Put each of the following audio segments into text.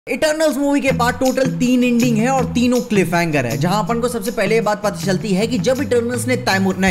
Eternals movie के बाद total 3 ending है और तीनों क्लिफ हैंगर है, जहां अपन को सबसे पहले ये बात पता चलती है कि जब इटर्नल्स ने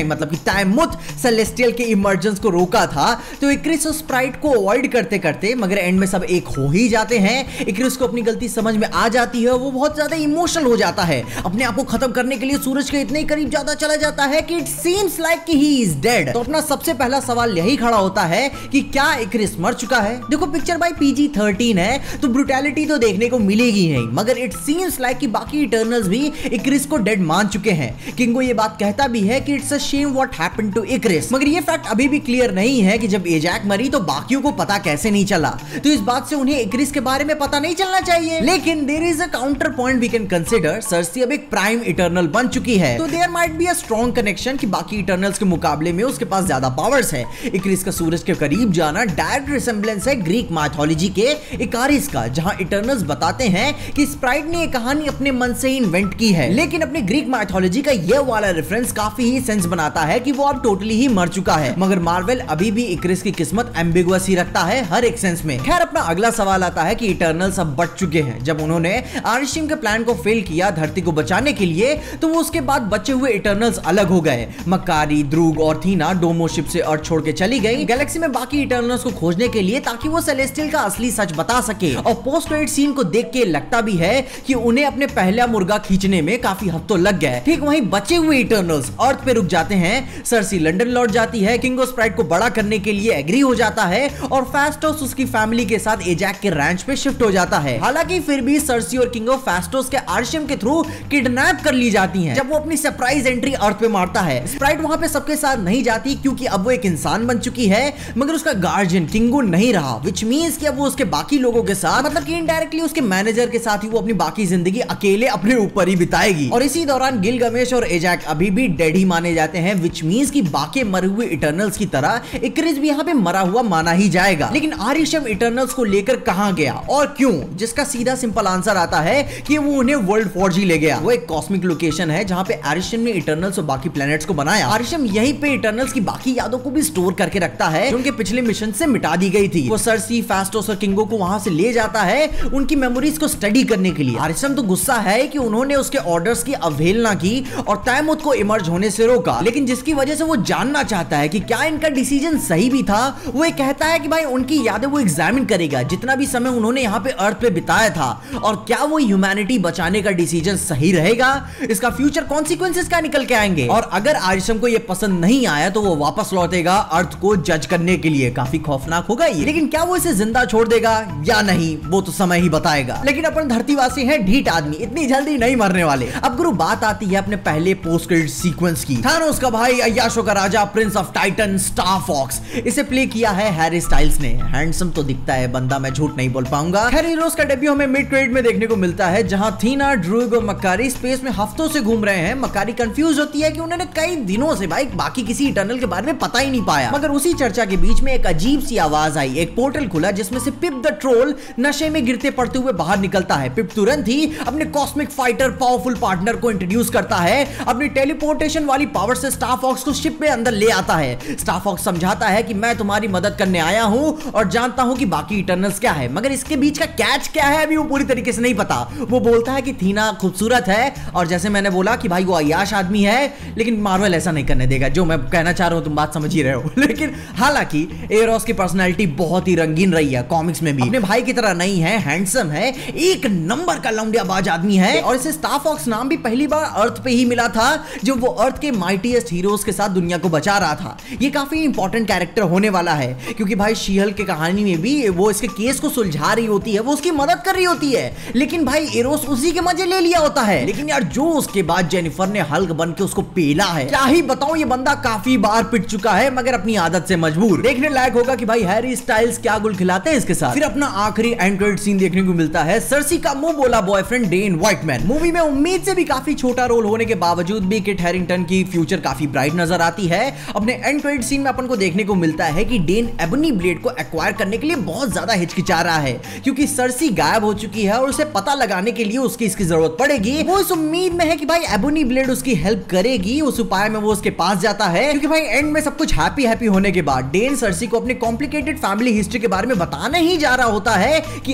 टाइमुथ सेलेस्टियल के इमर्जेंस को रोका था तो इक्रिस और स्प्राइट को अवॉइड करते करते मगर एंड में सब एक हो ही जाते हैं। इक्रिस को अपनी गलती समझ में आ जाती है, वो बहुत ज्यादा इमोशनल हो जाता है, अपने आप को खत्म करने के लिए सूरज के इतने करीब ज्यादा चला जाता है कि इट सीम्स लाइक कि ही इज डेड। तो अपना सबसे पहला सवाल यही खड़ा होता है कि क्या इक्रिस मर चुका है। देखो पिक्चर बाय PG-13 है तो ब्रूटैलिटी तो देखने को मिलेगी नहीं, मगर इट सीम्स लाइक कि बाकी इटर्नल्स भी इक्रिस को डेड मान चुके हैं। किंगो ये बात कहता भी है कि it's a shame what happened to Icarus, मगर ये फैक्ट अभी भी क्लियर नहीं है कि जब एजैक मरी तो बाकियों को पता कैसे नहीं चला। तो इस बात से उन्हें इक्रिस के बारे में पता नहीं चलना चाहिए। लेकिन there is a counter point we can consider, Sersi अब एक प्राइम इटर्नल बन चुकी है, तो there might be a strong connection कि बाकी इटर्नल्स के मुकाबले में उसके पास ज्यादा पावर्स है। इक्रिस का सूरज के करीब जाना डायरेक्ट रिसेम्बलेंस है ग्रीक माइथोलॉजी के इकारिस का, जहां इटर्नल्स बताते हैं कि स्प्राइट ने ये कहानी अपने मन से ही इन्वेंट की है। लेकिन अपने ग्रीक माइथोलॉजी का ये वाला रेफरेंस काफी ही सेंस बनाता है कि वो अब टोटली ही मर चुका है, मगर मार्वल अभी भी इक्रिस की किस्मत एम्बिगुअस ही रखता है हर एक सेंस में। खैर अपना अगला सवाल आता है कि इटर्नल्स अब बढ़ चुके हैं। जब उन्होंने आरिशिम के प्लान को फेल किया धरती को बचाने के लिए, तो वो उसके बाद बचे हुए इटर्नल्स अलग हो गए। मक्कारी, द्रूग और थीना डोमो शिप से अर्थ छोड़ के चली गई गैलेक्सी में बाकी इटर्नल्स को खोजने के लिए, ताकि वो सेलेस्टियल का असली सच बता सके। और पोस्ट क्रेडिट सीन को देख के लगता भी है कि उन्हें अपने पहला मुर्गा खींचने में काफी हफ्तों लग गए। ठीक वहीं बचे हुए इटर्नल्स अर्थ पे रुक जाते हैं। सर्सी लंदन लौट जाती है, किंगो स्प्राइट को बड़ा करने के लिए एग्री हो जाता है और फास्टोस उसकी फैमिली के साथ एजैक के रैंच पे शिफ्ट हो जाता है। हालांकि फिर भी सर्सी और किंगो फास्टोस के आर्शियम के थ्रू किडनैप कर ली जाती हैं। जब वो अपनी सरप्राइज एंट्री अर्थ पे मारता है, स्प्राइट वहां पे सबके साथ नहीं जाती क्योंकि अब वो एक इंसान बन चुकी है, मगर उसका गार्जियन किंगो नहीं रहा, विच मींस कि अब वो उसके बाकी लोगों के साथ, मतलब कि इनडायरेक्टली उसके मैनेजर के साथ ही वो अपनी बाकी जिंदगी अकेले अपने ऊपर ही बिताएगी। और इसी दौरान गिलगमेश और एजैक अभी भी डेड ही माने जाते हैं, विच मींस कि बाकी मरे हुए इटर्नल्स की तरह इक्रिस भी यहाँ पे मरा हुआ माना ही जाएगा। लेकिन आरिशम इटर्नल्स को लेकर कहां गया और क्यों, जिसका सीधा सिंपल आंसर आता है कि वो उन्हें वर्ल्ड फॉर्ज ही ले गया। वो एक कॉस्मिक लोकेशन है जहां पे आरिशम ने इटर्नल्स और बाकी प्लैनेट्स को बनाया। आरिशम यहीं पे इटर्नल्स की बाकी यादों को भी स्टोर करके रखता है जो उनके पिछले मिशन से मिटा दी गई थी। वो सर्सी, फास्टोस और किंगो को वहां से ले जाता है उनकी मेमोरीज को स्टडी करने के लिए। आरिशम तो गुस्सा है कि उन्होंने उसके ऑर्डर्स की अवहेलना की और टाइमुथ को इमर्ज होने से रोका, लेकिन जिसकी वजह से वो जानना चाहता है कि क्या इनका डिसीजन सही भी था। वो ये कहता है कि भाई उनकी यादें वो एग्जामिन करेगा, जितना भी समय उन्होंने यहाँ पे अर्थ पे बिताया था, और क्या वो ह्यूमैनिटी बचाने का डिसीजन सही रहेगा, इसका फ्यूचर कॉन्सिक्वेंसेस क्या निकल के आएंगे। और अगर आरिशम को ये पसंद नहीं आया तो वो वापस लौटेगा अर्थ को जज करने के लिए। काफी खौफनाक होगा ये, लेकिन क्या वो इसे जिंदा छोड़ देगा या नहीं वो तो समय ही बताएगा। लेकिन अपन धरतीवासी हैं ढीठ आदमी, इतनी जल्दी नहीं मरने वाले। अब गुरु बात आती है अपने पहले पोस्ट क्रेडिट सीक्वेंस की। थानोस का भाई, अय्याशों का राजा, prince of Titan, Starfox, इसे प्ले किया है हैरी स्टाइल्स ने। हैंडसम तो दिखता है बंदा, मैं झूठ नहीं बोल पाऊंगा। खैर हीरोज का डेब्यू हमें मिड क्रेडिट में देखने को मिलता है, जहां थीना, ड्रूग और मक्कारी स्पेस में हफ्तों से घूम रहे हैं। मक्कारी कंफ्यूज होती है कि उन्होंने कई दिनों से भाई बाकी किसी इटर्नल के बारे में पता ही नहीं पाया, मगर उसी चर्चा के बीच में एक अजीब सी आवाज आई। एक पोर्टल खुला जिसमें से पिप द ट्रोल नशे में गिरते पड़ते हुए बाहर निकलता है। पिप तुरंत ही अपने कॉस्मिक फाइटर पावरफुल पार्टनर को इंट्रोड्यूस करता है। अपनी टेलीपोर्टेशन वाली पावर से स्टार फॉक्स को शिप में अंदर ले आता है। स्टार फॉक्स समझाता है कि मैं तुम्हारी मदद करने आया हूं और जानता हूं कि बाकी इटर्नल्स क्या है, मगर इसके बीच का कैच क्या है अभी वो पूरी तरीके से नहीं पता। वो बोलता है कि थीना खूबसूरत है, और जैसे मैंने बोला कि भाई वो अय्याश आदमी है, लेकिन मार्वल ऐसा नहीं करने देगा। जो मैं कहना चाह रहा हूं तुम बात समझ ही रहे हो। लेकिन हालांकि एरोस की पर्सनैलिटी बहुत ही रंगीन रही है, कॉमिक्स में भी अपने भाई की तरह नहीं है, हैंडसम है, एक नंबर का लौंडियाबाज आदमी है। और इसे स्टार फॉक्स नाम भी पहली बार अर्थ पे ही मिला था, जब वो अर्थ के माइटीएस्ट हीरोज के साथ दुनिया को बचा रहा था। ये काफी इंपॉर्टेंट कैरेक्टर होने वाला है, क्योंकि भाई शी-हल्क की कहानी में भी वो इसके केस को सुलझा रही होती है, वो उसकी मदद कर रही होती है, लेकिन भाई एरोस उसी के मजे ले लिया होता है। लेकिन यार जो उसके बाद जेनिफर ने हल्क बन के उसको पेला है, क्या ही बताऊं, ये बंदा काफी बार पिट चुका है, मगर अपनी आदत से मजबूर। देखने लायक होगा कि भाई हैरी स्टाइल्स क्या गुल खिलाते हैं इसके साथ। फिर अपना आखिरी एंड क्रेडिट सीन देखने को मिलता है सर्सी का मुंह बोला बॉयफ्रेंड डेन व्हाइटमैन। मूवी में उम्मीद से भी काफी छोटा रोल होने के बावजूद भी किट हैरिंगटन की फ्यूचर काफी ब्राइट नजर आती है। अपने एंड क्रेडिट सीन में अपन को देखने को मिलता है कि डेन एबनी ब्लेड को एक्वायर करने के लिए बहुत ज्यादा हिचकिचा रहा है, क्योंकि सर्सी गायब हो चुकी है और उसे पता लगाने के लिए उसकी इसकी जरूरत पड़ेगी। वो इस उम्मीद में है कि भाई एबनी ब्लेड उसकी हेल्प करेगी। उस उपाय में वो उसके पास जाता है, क्योंकि भाई एंड में सब कुछ हैप्पी होने के बाद डेन सर्सी को अपने कॉम्प्लिकेटेड फैमिली हिस्ट्री के बारे में बताने ही जा रहा होता है कि आरिशम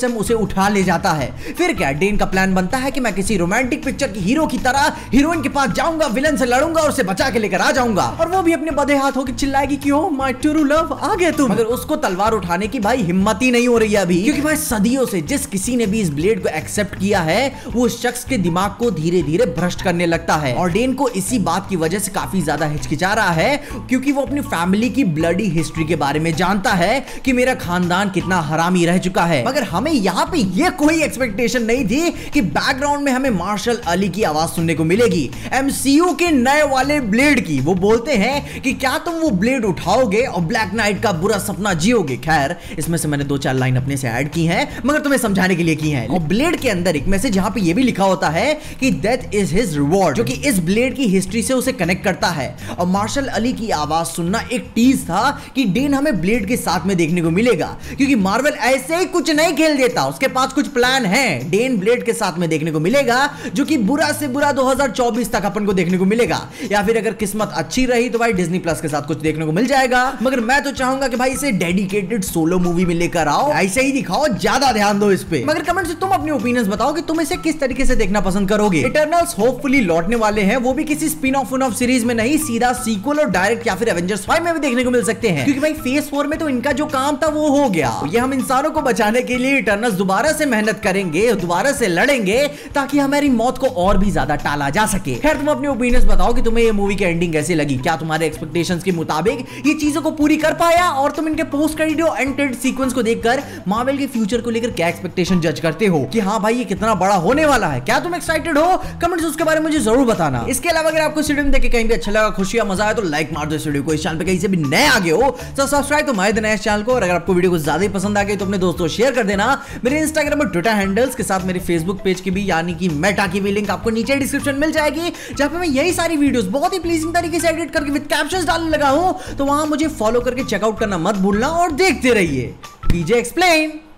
सिस्टम उसे उठा ले जाता है। फिर क्या, डेन का प्लान बनता है कि मैं किसी रोमांटिक पिक्चर की हीरो की तरह हीरोइन के पास जाऊंगा, विलन से लड़ूंगा और उसे बचा के लेकर आ जाऊंगा, और वो भी अपने बधे हाथ होकर चिल्लाएगी कि ओह माय ट्रू लव, आ गए तुम। मगर उसको तलवार उठाने की भाई हिम्मत ही नहीं हो रही है अभी, क्योंकि भाई सदियों से जिस किसी ने भी इस ब्लेड को एक्सेप्ट किया है वो उस शख्स के दिमाग को धीरे धीरे भ्रष्ट करने लगता है। और डेन को इसी बात की वजह से काफी ज्यादा हिचकिचा रहा है, क्योंकि वो अपनी फैमिली की ब्लडी हिस्ट्री के बारे में जानता है कि मेरा खानदान कितना हरामी रह चुका है। मगर हमें यहाँ पे ये कोई एक्सपेक्टेशन नहीं थी कि बैकग्राउंड में हमें मार्शल अली की आवाज सुनने को मिलेगी, एमसीयू के नए वाले ब्लेड की। वो बोलते हैं कि क्या तुम वो ब्लेड उठाओगे और ब्लैक नाइट का बुरा सपना जियोगे। खैर, इसमें से मैंने 2-4 लाइन अपने से ऐड की हैं, मगर तुम्हें समझाने के लिए की हैं। और ब्लेड के अंदर एक मैसेज यहाँ पे ये भी लिखा होता है कि डेथ इज हिज रिवॉर्ड, जो कि इस ब्लेड की हिस्ट्री से उसे कनेक्ट करता है। और मार्शल अली की आवाज सुनना एक टीज था कि डेन हमें ब्लेड के साथ में देखने को मिलेगा, क्योंकि मार्वल ऐसे ही कुछ नहीं खेल देता, उसके पास कुछ प्लान है। डेन ब्लेड के साथ में देखने को मिलेगा, जो कि बुरा से बुरा 2024 तक अपन को देखने को मिलेगा, या फिर अगर किस्मत अच्छी रही तो भाई डिज्नी प्लस के साथ कुछ देखने को मिल जाएगा। मगर मैं तो चाहूंगा कि भाई इसे डेडिकेटेड सोलो मूवी में लेकर आओ, ऐसे ही दिखाओ, ज्यादा ध्यान दो इस पे। मगर कमेंट से तुम अपने ओपिनियंस बताओ कि तुम इसे किस तरीके से देखना पसंद करोगे। इटर्नल्स होपफुली लौटने वाले हैं, वो भी किसी स्पिन ऑफ सीरीज में नहीं, सीधा सीक्वल और डायरेक्ट या फिर एवेंजर्स 5 में भी देखने को मिल सकते हैं, क्योंकि भाई फेज 4 में तो इनका जो काम था वो हो गया। ये हम इंसानों को बचाने के लिए इटर्नल्स दोबारा से मेहनत करेंगे, दोबारा से लड़ेंगे, ताकि हमारी मौत को और भी ज्यादा टाला जा सके। खैर, तुम अपने ओपिनियंस बताओ कि तुम्हें ये मूवी की एंडिंग कैसी लगी, क्या तुम्हारे एक्सपेक्टेशंस के मुताबिक ये चीजों को पूरी कर पाया, और तुम इनके पोस्ट क्रेडिट और एंड क्रेडिट सीक्वेंस को देखकर मार्वल के फ्यूचर को लेकर क्या एक्सपेक्टेशन जज करते हो कि हाँ भाई ये कितना बड़ा होने वाला है। क्या तुम एक्साइटेड हो? कमेंट्स उसके बारे में मुझे जरूर बताना। इसके अलावा अगर आपको वीडियो देख के कहीं भी अच्छा लगा, खुशी या मजा आया, तो लाइक मार दो इस वीडियो को। इस चैनल पे कहीं से भी नए आ गए हो तो सब्सक्राइब तो मार देना इस चैनल को, और अगर आपको वीडियो को ज्यादा ही पसंद आ गई तो अपने दोस्तों शेयर कर देना। मेरे इंस्टाग्राम और ट्विटर हैंडल्स के साथ मेरे फेसबुक पेज की भी, यानी कि मेटा की भी लिंक आपको नीचे डिस्क्रिप्शन मिल जाएगी, जहां पे मैं यही सारी वीडियोस बहुत ही प्लीजिंग तरीके से एडिट करके विद कैप्शंस डालने लगा हूं। तो वहां मुझे फॉलो करके चेकआउट करना मत भूलना, और देखते रहिए डीजे एक्सप्लेन।